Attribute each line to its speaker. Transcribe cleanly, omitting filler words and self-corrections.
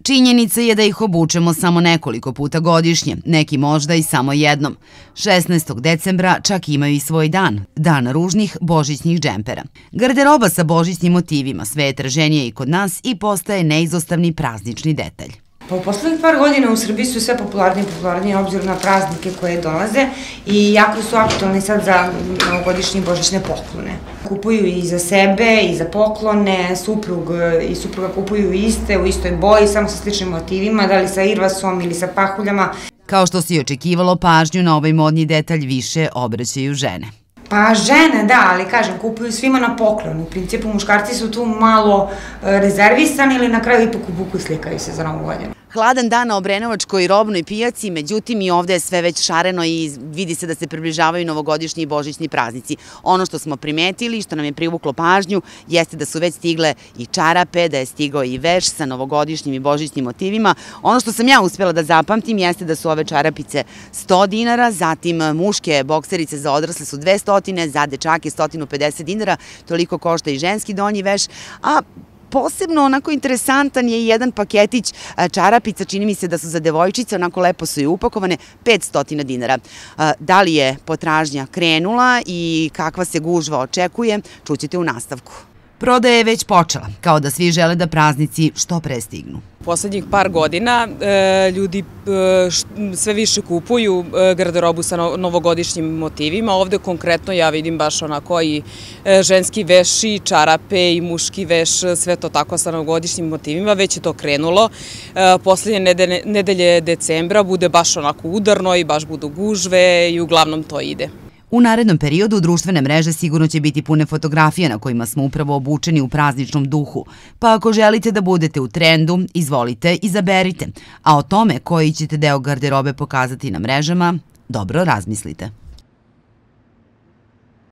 Speaker 1: Činjenica je da ih obučemo samo nekoliko puta godišnje, neki možda i samo jednom. 16. decembra čak imaju i svoj dan, dan ružnih božićnih džempera. Garderoba sa božićnim motivima sve je traženija i kod nas i postaje neizostavni praznični detalj.
Speaker 2: U poslednjih par godina u Srbiji su sve popularnije obzirom na praznike koje dolaze i jako su aktualni sad za novogodišnje i božićne poklone. Kupuju i za sebe i za poklone, suprug i supruga kupuju iste, u istoj boji, samo sa sličnim motivima, da li sa irvasom ili sa pahuljama.
Speaker 1: Kao što se i očekivalo, pažnju na ovaj modni detalj više obraćaju žene.
Speaker 2: Pa žene, da, ali kažem, kupuju svima na poklon. U principu muškarci su tu malo rezervisani ili na kraju ipak ubuku i slikaju se za novu godinu.
Speaker 1: Hladan dan na Obrenovačkoj robnoj pijaci, međutim i ovde je sve već šareno i vidi se da se približavaju novogodišnji i božićni praznici. Ono što smo primetili i što nam je privuklo pažnju jeste da su već stigle i čarape, da je stigao i veš sa novogodišnjim i božićnim motivima. Ono što sam ja uspjela da zapamtim jeste da su ove čarapice 100 dinara, zatim muške bokserice za odrasle su 200, za dečake 150 dinara, toliko košta i ženski donji veš, a posebno onako interesantan je i jedan paketić čarapica, čini mi se da su za devojčice, onako lepo su i upakovane, 500 dinara. Da li je potražnja krenula i kakva se gužva očekuje, čućete u nastavku. Prodaja je već počela, kao da svi žele da praznici što pre stignu.
Speaker 3: Poslednjih par godina ljudi sve više kupuju garderobu sa novogodišnjim motivima. Ovde konkretno ja vidim baš onako i ženski veš i čarape i muški veš, sve to tako sa novogodišnjim motivima. Već je to krenulo. Poslednje nedelje decembra bude baš onako udarno i baš budu gužve i uglavnom to ide.
Speaker 1: U narednom periodu društvene mreže sigurno će biti pune fotografije na kojima smo upravo obučeni u prazničnom duhu, pa ako želite da budete u trendu, izvolite, izaberite, a o tome koji ćete deo garderobe pokazati na mrežama, dobro razmislite.